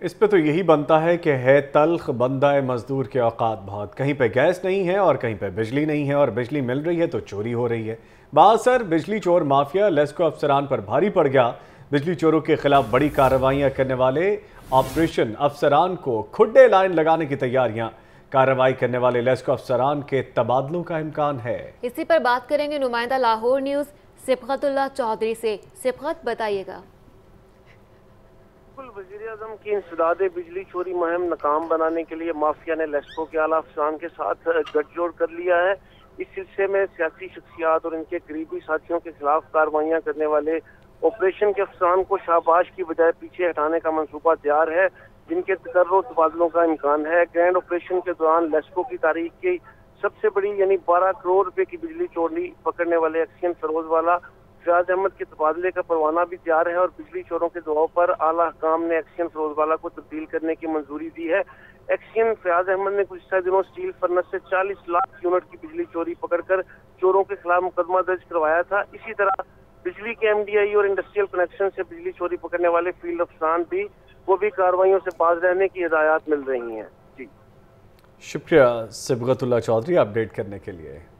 اس پہ تو یہی بنتا ہے کہ ہے تلخ بندہ مزدور کے اوقات بہت، کہیں پہ گیس نہیں ہے اور کہیں پہ بجلی نہیں ہے، اور بجلی مل رہی ہے تو چوری ہو رہی ہے۔ بااثر بجلی چور مافیا لیسکو افسران پر بھاری پڑ گیا۔ بجلی چوروں کے خلاف بڑی کارروائیاں کرنے والے آپریشن افسران کو کھڈے لائن لگانے کی تیاریاں۔ کارروائی کرنے والے لیسکو افسران کے تبادلوں کا امکان ہے۔ اسی پر بات کریں گے نمائندہ لاہور نیوز سبقت اللہ چودھری سے۔ سبقت بتائیے گا۔ وزیر اعظم کی انسداد بجلی چوری مہم ناکام بنانے کے لیے مافیا نے لیسکو کے اعلیٰ افسران کے ساتھ گٹھ جوڑ کر لیا ہے۔ اس سلسلے میں سیاسی شخصیات اور ان کے قریبی ساتھیوں کے خلاف کارروائیاں کرنے والے آپریشن کے افسران کو شاباش کی بجائے پیچھے ہٹانے کا منصوبہ تیار ہے، جن کے تقرر و تبادلوں کا امکان ہے۔ گرینڈ آپریشن کے دوران لیسکو کی تاریخ کی سب سے بڑی 12 کروڑ روپے کی بجلی چوری پکڑنے والے ایکشن فیروز والا فیاض احمد کے تبادلے کا پروانہ بھی تیار ہے، اور بجلی چوروں کے دعاؤں پر اعلیٰ حکام نے ایکشن فیروز والا کو تبدیل کرنے کی منظوری دی ہے۔ ایکشن فیاض احمد نے گزشتہ دنوں سٹیل فرنس سے 40 لاکھ یونٹ کی بجلی چوری پکڑ کر چوروں کے خلاف مقدمہ درج کروایا تھا۔ اسی طرح بجلی کے MDI اور انڈسٹریل کنیکشن سے بجلی چوری پکڑنے والے فیلڈ افسران وہ بھی کارروائیوں سے باز رہنے کی ہدایات مل رہی ہیں۔ جی شکریہ سبقت اللہ چودھری اپڈیٹ کرنے کے لیے۔